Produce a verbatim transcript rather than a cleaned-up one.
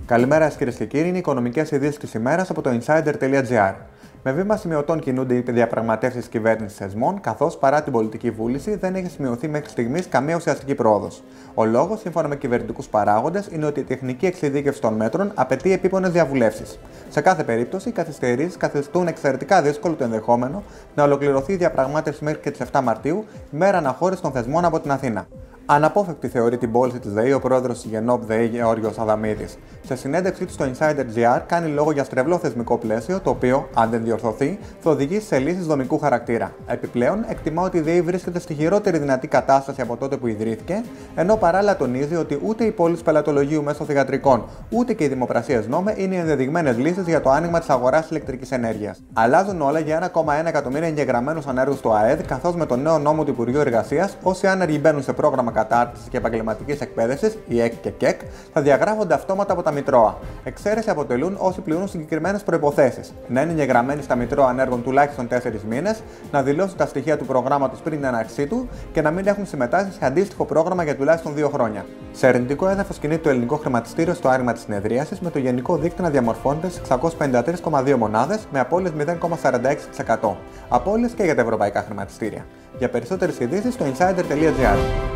Καλημέρα σας κυρίες και κύριοι, είναι οι οικονομικές ειδήσεις της ημέρας από το insider.gr. Με βήμα σημειωτών κινούνται οι διαπραγματεύσεις κυβέρνησης θεσμών, καθώς παρά την πολιτική βούληση δεν έχει σημειωθεί μέχρι στιγμής καμία ουσιαστική πρόοδος. Ο λόγος, σύμφωνα με κυβερνητικούς παράγοντες, είναι ότι η τεχνική εξειδίκευση των μέτρων απαιτεί επίπονες διαβουλεύσεις. Σε κάθε περίπτωση, οι καθυστερήσεις καθιστούν εξαιρετικά δύσκολο το ενδεχόμενο να ολοκληρωθεί η διαπραγμάτευση μέχρι και τις επτά Μαρτίου, ημέρα αναχώρησης των θεσμών από την Αθήνα. Αναπόφευκτη θεωρεί την πώληση της ΔΕΗ ο πρόεδρος της Γενόπ ΔΕΗ Γεώργιος Αδαμίδης. Σε συνέντευξή του στο Insider.gr κάνει λόγο για στρεβλό θεσμικό πλαίσιο, το οποίο, αν δεν διορθωθεί, θα οδηγήσει σε λύσεις δομικού χαρακτήρα. Επιπλέον, εκτιμά ότι η ΔΕΗ βρίσκεται στη χειρότερη δυνατή κατάσταση από τότε που ιδρύθηκε, ενώ παράλληλα τονίζει ότι ούτε η πώληση πελατολογίου μέσω θυγατρικών, ούτε και οι δημοπρασίες νόμε είναι οι ενδεδειγμένες λύσεις για το άνοιγμα της αγοράς ηλεκτρικής ενέργειας. Αλλάζουν όλα για ένα κόμμα ένα εκατομμύρια εγγεγραμμένους ανέργους στο ΑΕΔ, καθώς με τον νέο νόμο του Υπουργείου Εργασίας, όσοι άνεργοι μπαίνουν σε πρόγραμμα κατάρτισης και επαγγελματικής εκπαίδευσης, η ΕΚ και ΚΕΚ, θα διαγράφονται αυτόματα από τα Μητρώα. Εξαίρεση αποτελούν όσοι πληρούν συγκεκριμένες προϋποθέσεις: να είναι εγγεγραμμένοι στα Μητρώα Ανέργων τουλάχιστον τέσσερις μήνες, να δηλώσουν τα στοιχεία του προγράμματος πριν την έναρξή του και να μην έχουν συμμετάσχει σε αντίστοιχο πρόγραμμα για τουλάχιστον δύο χρόνια. Σε αρνητικό έδαφος κινείται το ελληνικό χρηματιστήριο στο άρρημα της συνεδρίασης, με το γενικό δείκτη να διαμορφώνεται σε εξακόσιες πενήντα τρεις κόμμα δύο μονάδες, με απώλειες μηδέν κόμμα σαράντα έξι τοις εκατό. Απώλειες και για τα ευρωπαϊκά χρηματιστήρια. Για περισσότερες ειδήσεις στο insider.gr.